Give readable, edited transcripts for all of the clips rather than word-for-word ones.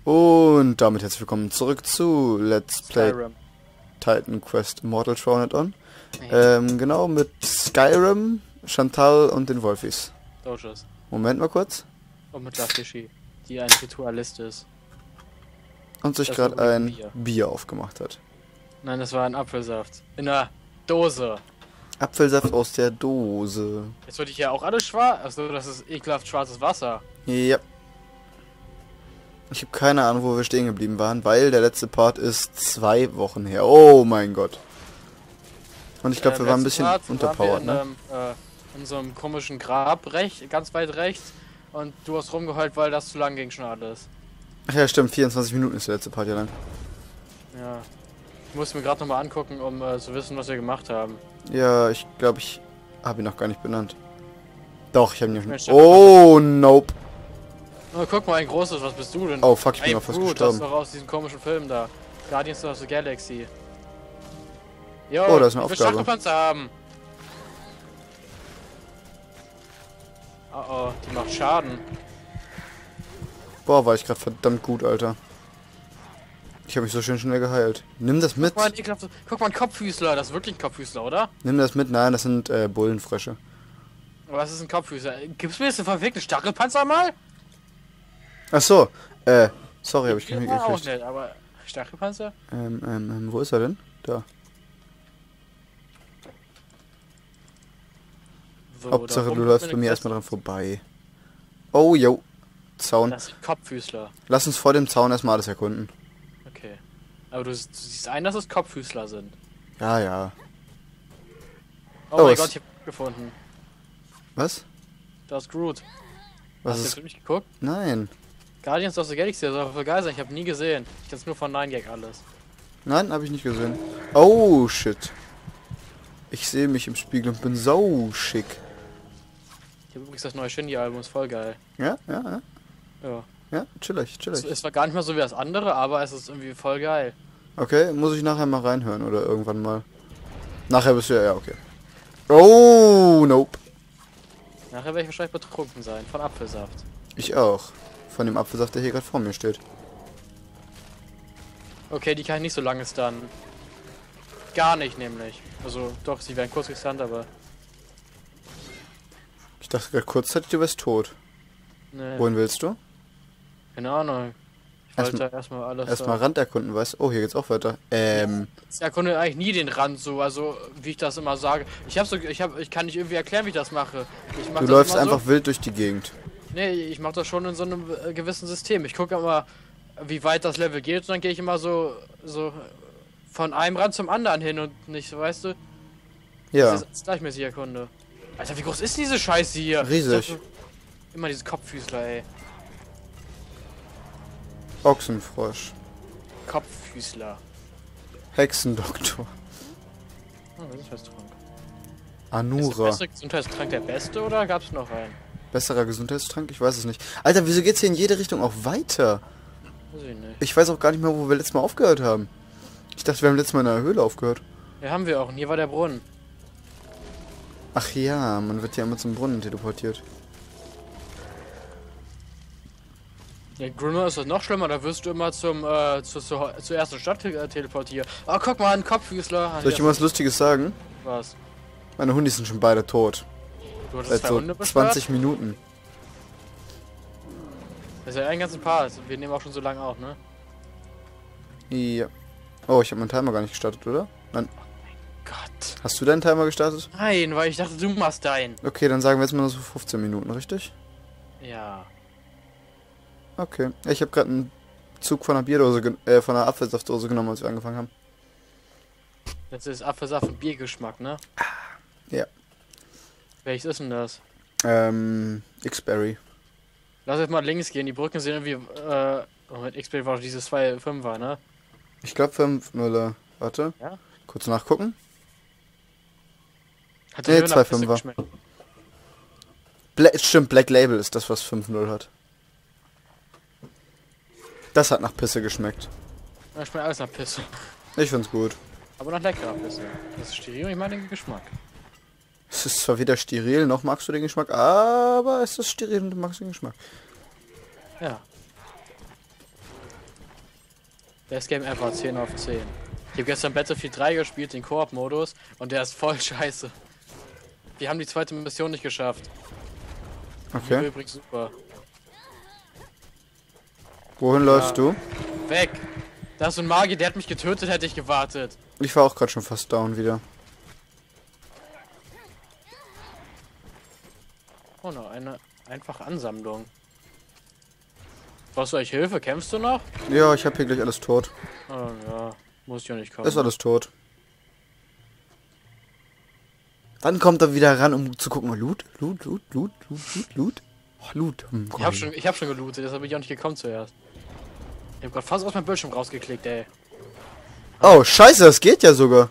Und damit herzlich willkommen zurück zu Let's Play Skyrim. Titan Quest Immortal Thrown It On. Genau, mit Skyrim, Chantal und den Wolfis. Doges. Moment mal kurz. Und mit Lafishi, die ein Ritualist ist. Und sich Das gerade war ein Bier. Bier aufgemacht hat. Nein, das war ein Apfelsaft. In einer Dose. Apfelsaft aus der Dose. Jetzt wird hier auch alles schwarz. Achso, das ist ekelhaft schwarzes Wasser. Ja. Ich habe keine Ahnung, wo wir stehen geblieben waren, weil der letzte Part ist 2 Wochen her. Oh mein Gott. Und ich glaube, wir waren ein bisschen unterpowered, ne? In so einem komischen Grab, ganz weit rechts. Und du hast rumgeheult, weil das zu lang ging schon alles. Ach ja, stimmt, 24 Minuten ist der letzte Part ja lang. Ja. Ich muss mir gerade nochmal angucken, um zu wissen, was wir gemacht haben. Ja, ich glaube, ich habe ihn noch gar nicht benannt. Doch, ich habe ihn ja Mensch, schon. Oh, nope. Oh, guck mal, ein großes, was bist du denn? Oh, fuck, ich bin Ey, mal fast Brute, gestorben. das ist doch aus diesem komischen Film da. Guardians of the Galaxy. Jo, Oh, da ist eine ich will Aufgabe. Stachelpanzer haben. Oh oh, die macht Schaden. Boah, war ich gerade verdammt gut, Alter. Ich habe mich so schön schnell geheilt. Nimm das mit. Guck mal, ein Kopffüßler, das ist wirklich ein Kopffüßler, oder? Nimm das mit. Nein, das sind Bullenfrösche. Was ist ein Kopffüßler? Gibst du mir jetzt einen verfickten Stachelpanzer mal? Ach so. Sorry, habe ich keinen Ja, auch mitgekriegt. nicht, aber Stachelpanzer? Wo ist er denn? Da. So, Hauptsache, da du rum läufst ist bei eine mir Kiste. erstmal dran vorbei. Oh, yo. Zaun. Das sind Kopffüßler. Lass uns vor dem Zaun erstmal alles erkunden. Okay. Aber du siehst ein, dass es Kopffüßler sind. Ja, ja. Oh, Oh, mein es- Gott, ich hab gefunden. Was? Da ist Groot. Was Hast du ist... jetzt nicht geguckt? Nein. Guardians of the Galaxy, das soll voll geil sein. Ich habe nie gesehen. Ich kenn's nur von 9gag alles. Nein, habe ich nicht gesehen. Oh, shit. Ich sehe mich im Spiegel und bin so schick. Ich habe übrigens das neue Shindy-Album, ist voll geil. Ja, ja, ja. Ja. Ja, chillig, chillig. Es war gar nicht mehr so wie das andere, aber es ist irgendwie voll geil. Okay, muss ich nachher mal reinhören oder irgendwann mal. Nachher bist du ja, okay. Oh, nope. Nachher werde ich wahrscheinlich betrunken sein, von Apfelsaft. Ich auch. Von dem Apfelsaft, der hier gerade vor mir steht. Okay, die kann ich nicht so lange stunnen. Gar nicht, nämlich. Also, doch, sie werden kurz gestunt, aber... Ich dachte gerade kurzzeitig, du wärst tot. Ne, Wohin willst du? keine Ahnung. Ich wollte erstmal alles... Erstmal Rand erkunden, weißt du? Oh, hier geht's auch weiter. Ich erkunde eigentlich nie den Rand so, also wie ich das immer sage. Ich kann nicht irgendwie erklären, wie ich das mache. Ich mach Du das läufst immer einfach so. wild durch die Gegend. Nee, ich mache das schon in so einem gewissen System. Ich gucke immer, wie weit das Level geht und dann gehe ich immer so von einem Rand zum anderen hin und nicht, weißt du? Ja. Das ist gleichmäßig erkunde. Alter, wie groß ist diese Scheiße hier? Riesig. Ich dachte, immer diese Kopffüßler, ey. Ochsenfrosch. Kopffüßler. Hexendoktor. Oh, was ist das Trank? Ist der Anura. beste Gesundheitstrank der beste oder gab's noch einen? Besserer Gesundheitstrank? Ich weiß es nicht. Alter, wieso geht's hier in jede Richtung auch weiter? Weiß ich nicht. Ich weiß auch gar nicht mehr, wo wir letztes Mal aufgehört haben. Ich dachte, wir haben letztes Mal in einer Höhle aufgehört. Ja, haben wir auch. Und hier war der Brunnen. Ach ja, man wird ja immer zum Brunnen teleportiert. Ja, Grimmer ist das noch schlimmer, da wirst du immer zur ersten Stadt teleportiert. Oh, guck mal, ein Kopffüßler. Soll ich dir mal was Lustiges sagen? Was? Meine Hundis sind schon beide tot. Du hattest Seit zwei so Hunde beschwert? 20 Minuten. Das ist ja ein ganzen Paar. Wir nehmen auch schon so lange auf, ne? Ja. Oh, ich habe meinen Timer gar nicht gestartet, oder? Nein. Gott. Hast du deinen Timer gestartet? Nein, weil ich dachte, du machst deinen. Okay, dann sagen wir jetzt mal so 15 Minuten, richtig? Ja. Okay. Ja, ich habe gerade einen Zug von einer Bierdose, von einer Apfelsaftdose genommen, als wir angefangen haben. Das ist Apfelsaft und Biergeschmack, ne? Ja. Welches ist denn das? X-Berry. Lass jetzt mal links gehen. Die Brücken sind irgendwie, mit XP war dieses 2,5er, ne? Ich glaube 5 Müller. Warte. Ja? Kurz nachgucken. Hat Nee, der nach 2,5er. Pisse geschmeckt? Stimmt, Black Label ist das, was 5-0 hat. Das hat nach Pisse geschmeckt. Ja, schmeckt alles nach Pisse. Ich find's gut. Aber nach leckerer Pisse. Das ist steril und ich meine den Geschmack. Es ist zwar weder steril, noch magst du den Geschmack, aber es ist steril und du magst den Geschmack. Ja. Best Game ever, 10 auf 10. Ich habe gestern Battlefield 3 gespielt, den Koop-Modus, und der ist voll scheiße. Wir haben die zweite Mission nicht geschafft. Okay. Die übrigens super. Wohin läufst du? Weg! Da ist so ein Magier, der hat mich getötet, hätte ich gewartet. Ich war auch gerade schon fast down wieder. Oh no, eine einfache Ansammlung. Brauchst du euch Hilfe? Kämpfst du noch? Ja, ich habe hier gleich alles tot. Oh ja, muss ich ja nicht kommen. Ist alles tot. Wann kommt er wieder ran, um zu gucken? Oh, Loot? Loot? Oh, Loot. Ich hab schon gelootet, deshalb bin ich auch nicht gekommen zuerst. Ich hab grad fast aus meinem Bildschirm rausgeklickt, ey. Oh, scheiße, das geht ja sogar.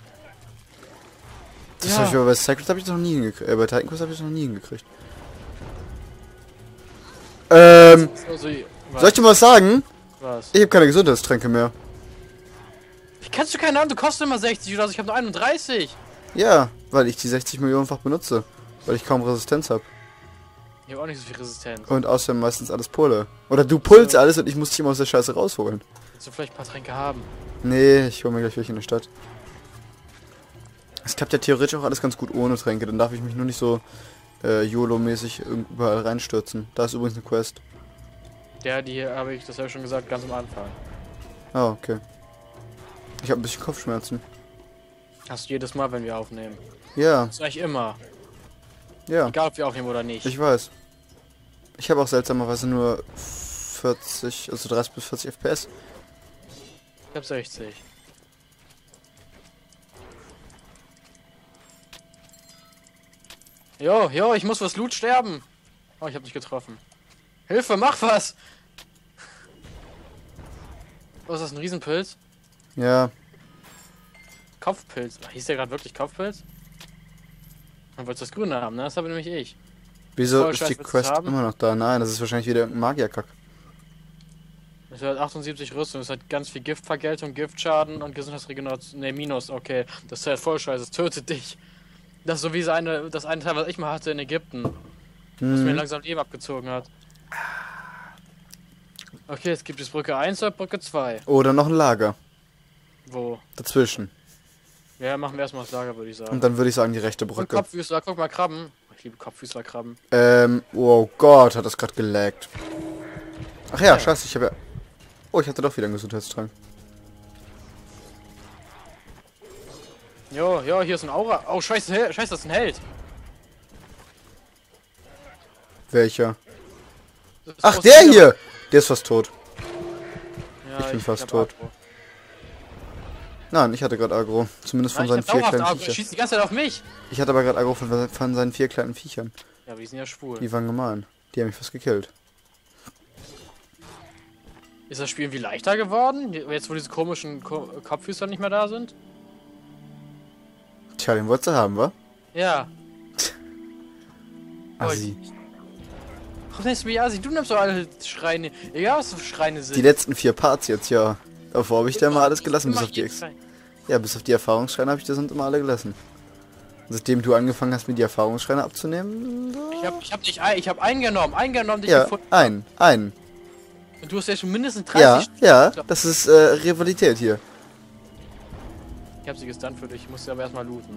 Das Ja. habe ich aber bei Sacred habe ich das noch nie hingekriegt. Bei Titan Quest habe ich das noch nie hingekriegt. Soll ich dir mal was sagen? Was? Ich habe keine Gesundheitstränke mehr. Wie kannst du keine haben? Du kostest immer 60 oder so. Ich habe nur 31. Ja, weil ich die 60 Millionenfach benutze. Weil ich kaum Resistenz habe. Ich habe auch nicht so viel Resistenz. Und außerdem meistens alles pulle. Oder du pullst alles und ich muss dich immer aus der Scheiße rausholen. Willst du vielleicht ein paar Tränke haben? Nee, ich hole mir gleich welche in der Stadt. Es klappt ja theoretisch auch alles ganz gut ohne Tränke. Dann darf ich mich nur nicht so YOLO-mäßig überall reinstürzen. Da ist übrigens eine Quest. Ja, die habe ich, das habe ich schon gesagt, ganz am Anfang. Ah, okay. Ich habe ein bisschen Kopfschmerzen. Hast du jedes Mal, wenn wir aufnehmen. Ja, Das sag ich immer. ja. Egal, ob wir aufnehmen oder nicht. Ich weiß. Ich habe auch seltsamerweise nur 40, also 30 bis 40 FPS. Ich hab 60. Jo, ich muss fürs Loot sterben. Oh, ich hab dich getroffen. Hilfe, mach was! Was ist das, ein Riesenpilz? Ja, Kopfpilz. Hieß der gerade wirklich Kopfpilz? Dann wolltest du das Grüne haben, ne? Das habe nämlich ich. wieso Voll ist scheiß, die willst du's Quest haben? immer noch da? Nein, das ist wahrscheinlich wieder irgendein Magierkack. Es hat 78 Rüstung, es hat ganz viel Giftvergeltung, Giftschaden und Gesundheitsregeneration. Ne, Minus, okay. Das ist halt voll scheiße, es tötet dich. Das ist so wie das eine Teil, was ich mal hatte in Ägypten. Was mir langsam Leben abgezogen hat. Okay, jetzt gibt es Brücke 1 oder Brücke 2. Oder noch ein Lager Wo? dazwischen. Ja, machen wir erstmal das Lager, würde ich sagen. Und dann würde ich sagen die rechte Und Brücke. Kopffüßler, guck mal, Krabben. Ich liebe Kopffüßlerkrabben. Oh Gott, hat das gerade gelaggt. Ach ja, scheiße, ich habe ja... Oh, ich hatte doch wieder einen Gesundheitstrank. Jo, hier ist ein Aura. Oh, scheiße, das ist ein Held. Welcher? Das ist Ach, aus der Nieder- hier! Der ist fast tot. Ja, Ich bin fast hab tot. Agro. Nein, ich hatte gerade Aggro. Zumindest von Nein, seinen ich hab 4 dauerhaft kleinen Agro. Viechern. Schießt die ganze Zeit auf mich. Ich hatte aber gerade Aggro von seinen 4 kleinen Viechern. Ja, aber die sind ja schwul. Die waren gemein. Die haben mich fast gekillt. Ist das Spiel irgendwie leichter geworden? Jetzt, wo diese komischen Kopffüßler nicht mehr da sind? Tja, den wolltest du haben, wa? Ja. Assi. Warum nennst du mich Asi? Du nimmst doch alle Schreine. Egal, was für Schreine sind. Die letzten 4 Parts jetzt, ja. Davor habe ich da mal alles gelassen, bis Immer auf die jeden Ex. Schrein. Ja, bis auf die Erfahrungsschreine habe ich das immer alle gelassen. Seitdem du angefangen hast, mir die Erfahrungsschreine abzunehmen... Ich hab eingenommen, dich Ja, gefunden. einen. Und du hast ja schon mindestens 30 Ja, das ist Rivalität hier. Ich hab sie gestunt für dich, ich muss sie aber erstmal looten.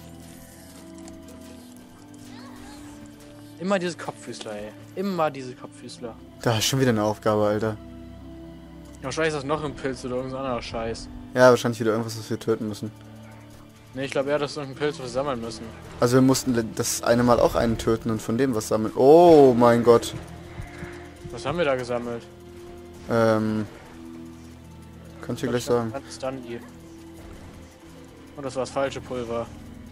Immer diese Kopffüßler, ey. Immer diese Kopffüßler. Da ist schon wieder eine Aufgabe, Alter. Wahrscheinlich ist das noch ein Pilz oder irgendein anderer Scheiß. Ja, wahrscheinlich wieder irgendwas, was wir töten müssen. Ne, ich glaube eher, dass wir irgendein Pilz was sammeln müssen. Also wir mussten das eine Mal auch einen töten und von dem was sammeln. Oh mein Gott. Was haben wir da gesammelt? Kann ich dir gleich sagen. Dann die. Und das war das falsche Pulver.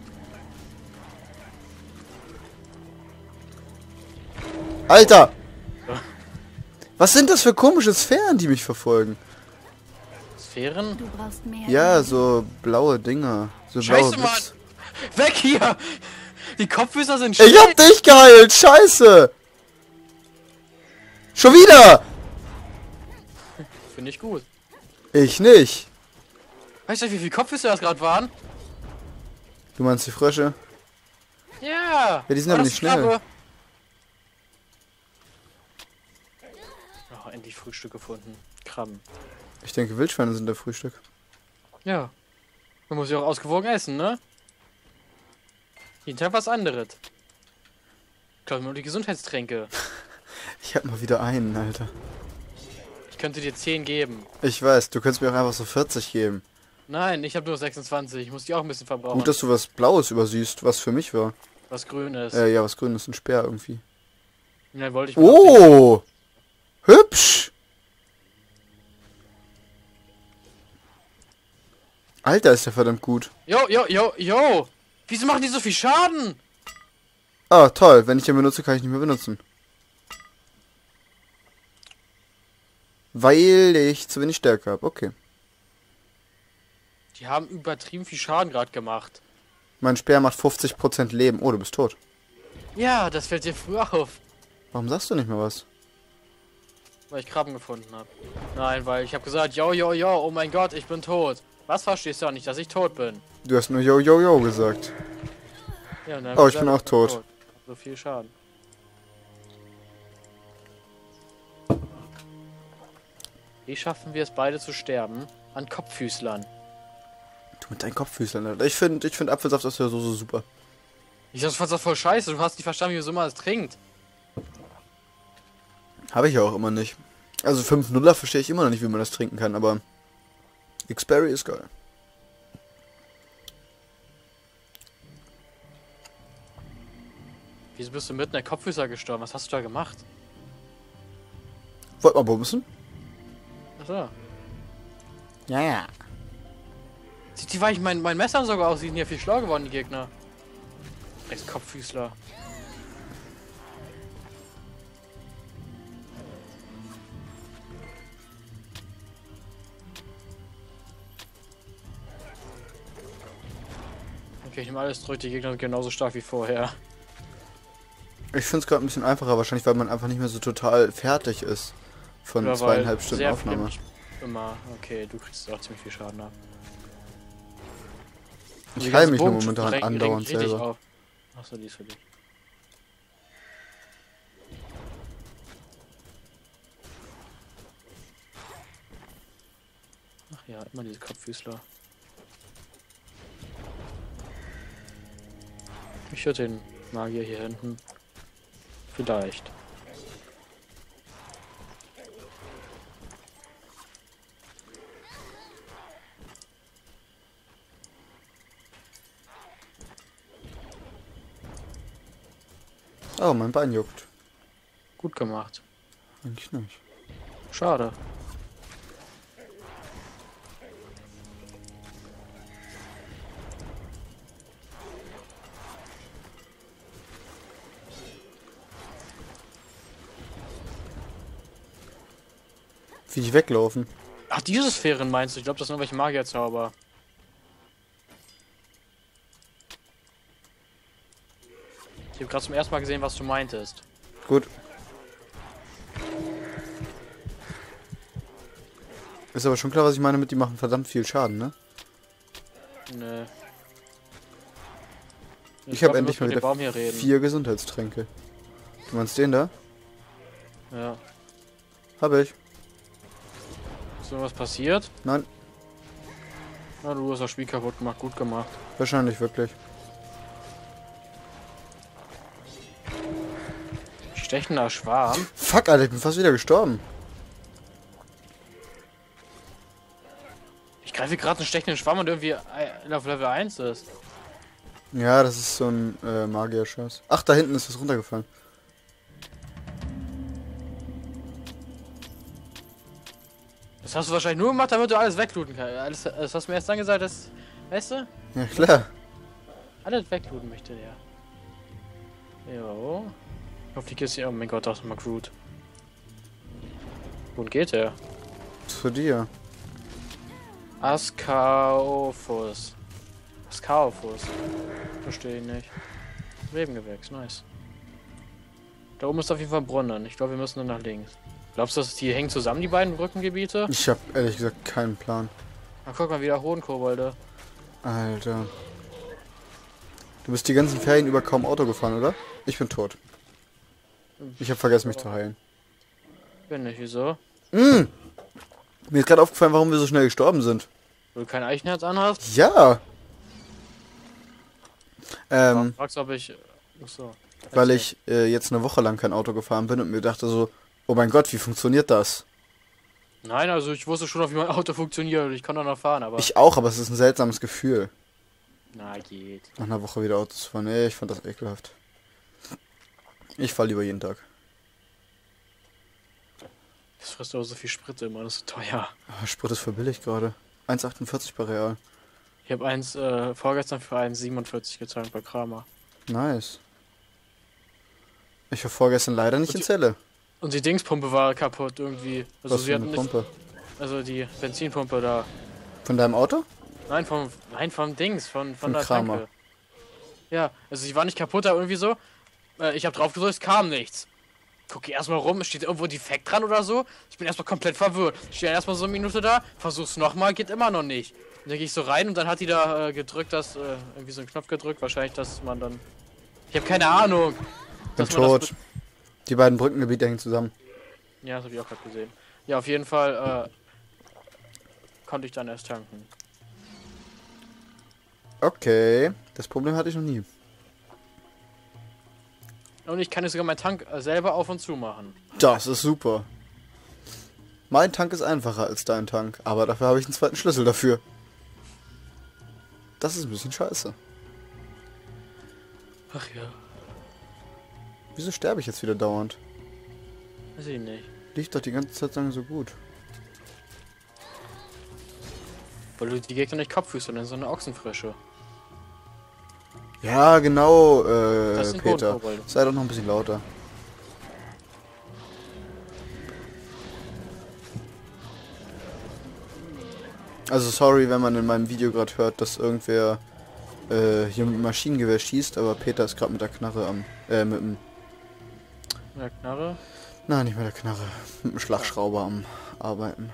Alter! Was sind das für komische Sphären, die mich verfolgen? Sphären? Du brauchst mehr. Ja, so blaue Dinger. So blaue Scheiße, Mann! Blitz. Weg hier! Die Kopffüßer sind Ich hab dich geheilt! Scheiße! Schon wieder! Finde ich gut. Ich nicht. Weißt du, wie viele Kopffüßer das gerade waren? Du meinst die Frösche? Ja! Ja, die sind War aber das nicht schnell. Krabbe? Oh, endlich Frühstück gefunden. Krabben. Ich denke, Wildschweine sind der Frühstück. Ja. Man muss ja auch ausgewogen essen, ne? Jeden Tag was anderes. Ich glaube nur die Gesundheitstränke. Ich hab mal wieder einen, Alter. Ich könnte dir 10 geben. Ich weiß, du könntest mir auch einfach so 40 geben. Nein, ich habe nur 26. Ich muss die auch ein bisschen verbrauchen. Gut, dass du was Blaues übersiehst, was für mich war. Was grün ist. Ja, was grün ist, ein Speer irgendwie. Ja, wollte ich Oh! Hübsch! Alter, ist der verdammt gut. Jo! Wieso machen die so viel Schaden? Ah, toll. Wenn ich den benutze, kann ich nicht mehr benutzen. Weil ich zu wenig Stärke habe. Okay. Die haben übertrieben viel Schaden gerade gemacht. Mein Speer macht 50% Leben. Oh, du bist tot. Ja, das fällt dir früh auf. Warum sagst du nicht mehr was? Weil ich Krabben gefunden habe. Nein, weil ich habe gesagt, yo, oh mein Gott, ich bin tot. Was verstehst du auch nicht, dass ich tot bin? Du hast nur yo gesagt. Ja, und dann Oh, ich bin auch tot. So viel Schaden. Wie schaffen wir es beide zu sterben? An Kopffüßlern. Du mit deinen Kopffüßlern, Alter. Ich find Apfelsaft ist ja so super. Ich fand das voll scheiße. Du hast nicht verstanden, wie so man es trinkt. Habe ich ja auch immer nicht. Also 5-0er verstehe ich immer noch nicht, wie man das trinken kann, aber Xberry ist geil. Wieso bist du mitten in der Kopffüßer gestorben? Was hast du da gemacht? Wollt mal bumsen? Achso. Ja. Sieht die weich mein Messer sogar aus? Die sind ja viel schlauer geworden, die Gegner. Rechts Kopffüßler. Okay, ich nehme alles zurück, die Gegner sind genauso stark wie vorher. Ich finde es gerade ein bisschen einfacher, wahrscheinlich, weil man einfach nicht mehr so total fertig ist von Oder 2,5 Stunden Aufnahme. Immer. Okay, du kriegst auch ziemlich viel Schaden ab. Ich heile mich nur momentan andauernd selber. Achso, die ist für dich. Ach ja, immer diese Kopffüßler. Ich höre den Magier hier hinten. Vielleicht. Oh, mein Bein juckt. Gut gemacht. Eigentlich nicht. Schade. Wie die weglaufen. Ach, diese Sphären meinst du? Ich glaube, das sind irgendwelche Magierzauber. Ich habe gerade zum ersten Mal gesehen, was du meintest. Gut. Ist aber schon klar, was ich meine mit, die machen verdammt viel Schaden, ne? Nö. Ich habe endlich mal mit dem Baum wieder hier reden. 4 Gesundheitstränke. Du meinst den da? Ja. Hab ich. Ist irgendwas passiert? Nein, Na, du hast das Spiel kaputt gemacht. Gut gemacht. wahrscheinlich wirklich. Stechender Schwarm? Fuck, Alter, ich bin fast wieder gestorben. Ich greife gerade einen stechenden Schwarm und irgendwie auf Level 1 ist. Ja, das ist so ein Magier-Scheiß. Ach, da hinten ist was runtergefallen. Das hast du wahrscheinlich nur gemacht, damit du alles weglooten kannst. Das hast du mir erst dann gesagt, dass... Weißt du? Ja, klar. Alles weglooten möchte der. Jo. Ich hoffe, die Kiste hier... Oh mein Gott, da ist mal Groot. Wohin geht der? Zu dir. Askaophus. Askaophus. Verstehe ich nicht. Lebengewächs, nice. Da oben ist auf jeden Fall ein Brunnen. Ich glaube, wir müssen dann nach links. Glaubst du, dass die hängen zusammen, die beiden Brückengebiete? Ich habe ehrlich gesagt keinen Plan. Ach, guck mal, wieder Hohenkobolde. Alter. Du bist die ganzen Ferien über kaum Auto gefahren, oder? Ich bin tot. Ich habe vergessen, mich zu heilen. Bin ich, wieso? Mir ist gerade aufgefallen, warum wir so schnell gestorben sind. Weil du kein Eichenherz anhast? Ja. Fragst, ob ich... Achso. Weil ich jetzt eine Woche lang kein Auto gefahren bin und mir dachte so, oh mein Gott, wie funktioniert das? Nein, also ich wusste schon, wie mein Auto funktioniert. Ich kann auch noch fahren, aber... Ich auch, aber es ist ein seltsames Gefühl. Na, geht. Nach einer Woche wieder Auto zu fahren. Nee, ich fand das ekelhaft. Ich fahre lieber jeden Tag. Das frisst aber so viel Sprit immer, das ist teuer. Ah, Sprit ist voll billig gerade. 1,48 bei Real. Ich habe vorgestern für 1,47 gezahlt bei Kramer. Nice. Ich war vorgestern leider nicht in Celle. Und die Dingspumpe war kaputt irgendwie. Also Was sie für hatten eine nicht, Pumpe? also die Benzinpumpe da. Von deinem Auto? Nein, vom Dings, von der Kramer. Tanke. Ja, also sie war nicht kaputt, aber irgendwie so. Ich habe drauf gedrückt, es kam nichts. Gucke erstmal rum, steht irgendwo defekt dran oder so. Ich bin erstmal komplett verwirrt. Stehe erstmal so eine Minute da, versuch's nochmal, geht immer noch nicht. Dann gehe ich so rein und dann hat die da gedrückt, irgendwie so einen Knopf gedrückt, wahrscheinlich, dass man dann. Ich habe keine Ahnung. Bin tot. Die beiden Brückengebiete hängen zusammen. Ja, das habe ich auch gerade gesehen. Ja, auf jeden Fall konnte ich dann erst tanken. Okay, das Problem hatte ich noch nie. Und ich kann jetzt sogar meinen Tank selber auf und zu machen. Das ist super. Mein Tank ist einfacher als dein Tank, aber dafür habe ich einen zweiten Schlüssel dafür. Das ist ein bisschen scheiße. Ach ja. Wieso sterbe ich jetzt wieder dauernd? Weiß ich nicht. Lief doch die ganze Zeit lang so gut. Weil du die Gegner nicht Kopffüße nennst, sondern Ochsenfrische. Ja, genau, Das sind Peter. Bodenkobolde. Sei doch noch ein bisschen lauter. Also sorry, wenn man in meinem Video gerade hört, dass irgendwer hier mit dem Maschinengewehr schießt, aber Peter ist gerade mit der Knarre am, mit dem... Ja, Knarre. Nein, nicht mit der Knarre. Mit dem Schlagschrauber am Arbeiten.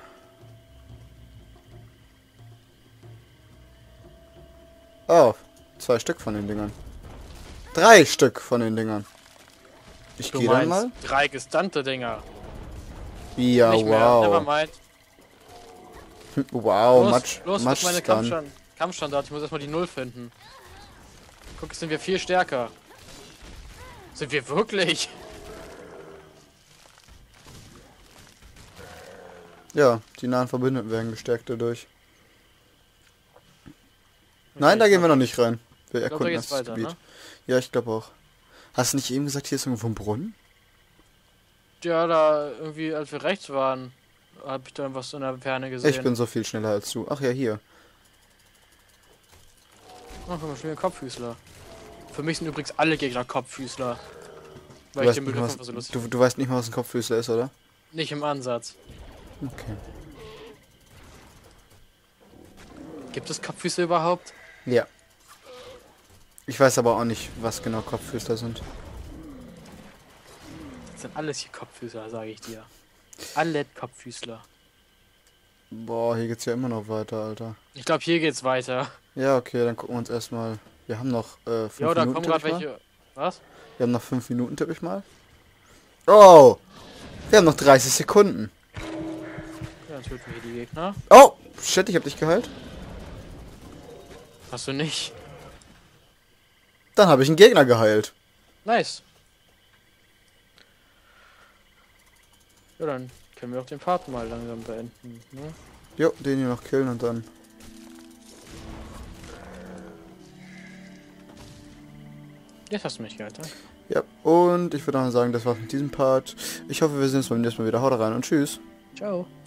Oh, 2 Stück von den Dingern. 3 Stück von den Dingern. Ich gehe dann mal. 3 gestante Dinger. Ja, Nicht mehr, wow. nevermind. Wow, Los, Matsch meine Stun. Kampfstandard. Ich muss erstmal die 0 finden. Guck, jetzt sind wir viel stärker. Sind wir wirklich? Ja, die nahen Verbündeten werden gestärkt dadurch. Nein, da gehen wir noch nicht rein. Wir erkunden das weiter, Gebiet. ne? Ja, ich glaube auch. Hast du nicht eben gesagt, hier ist irgendwo ein Brunnen? Ja, da irgendwie, als wir rechts waren, habe ich da was in der Ferne gesehen. Ich bin so viel schneller als du. Ach ja, hier. Ach, guck mal, schon wieder ein Kopffüßler. Für mich sind übrigens alle Gegner Kopffüßler. Weil Du ich den weißt, nicht Begriff mal, einfach so lustig du weißt nicht mal, was ein Kopffüßler ist, oder? Nicht im Ansatz. Okay. Gibt es Kopffüßler überhaupt? Ja. Ich weiß aber auch nicht, was genau Kopffüßler sind. Das sind alles hier Kopffüßler, sage ich dir. Alle Kopffüßler. Boah, hier geht's ja immer noch weiter, Alter. Ich glaube, hier geht's weiter. Ja, okay, dann gucken wir uns erstmal. Wir haben noch 5 Ja, da Minuten. kommen gerade welche. Was? Wir haben noch 5 Minuten, tippe ich mal. Oh! Wir haben noch 30 Sekunden. Ja, dann töten wir hier die Gegner. Oh! Shit, ich hab dich geheilt. Hast du nicht? Dann habe ich einen Gegner geheilt. Nice. Ja, dann können wir auch den Part mal langsam beenden, ne? Jo, den hier noch killen und dann. Jetzt hast du mich gehört, danke. Ja, und ich würde auch sagen, das war's mit diesem Part. Ich hoffe, wir sehen uns beim nächsten Mal wieder. Haut rein und tschüss. Ciao.